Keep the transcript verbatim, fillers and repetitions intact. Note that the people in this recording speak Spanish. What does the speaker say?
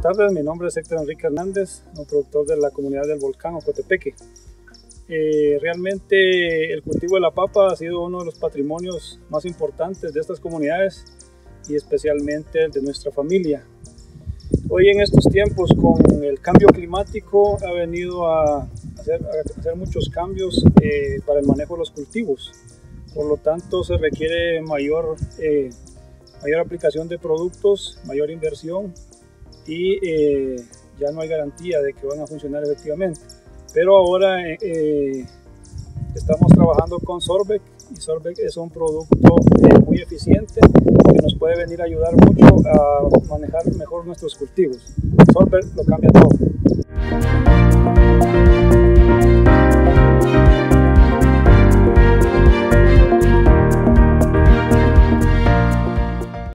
tardes, mi nombre es Héctor Enrique Hernández, un productor de la comunidad del volcán Ocotepeque. Eh, realmente el cultivo de la papa ha sido uno de los patrimonios más importantes de estas comunidades y especialmente el de nuestra familia. Hoy en estos tiempos con el cambio climático ha venido a hacer, a hacer muchos cambios eh, para el manejo de los cultivos. Por lo tanto se requiere mayor, eh, mayor aplicación de productos, mayor inversión y eh, ya no hay garantía de que van a funcionar efectivamente. Pero ahora eh, estamos trabajando con Sorbeck y Sorbeck es un producto eh, muy eficiente que nos puede venir a ayudar mucho a manejar mejor nuestros cultivos. Sorbeck lo cambia todo.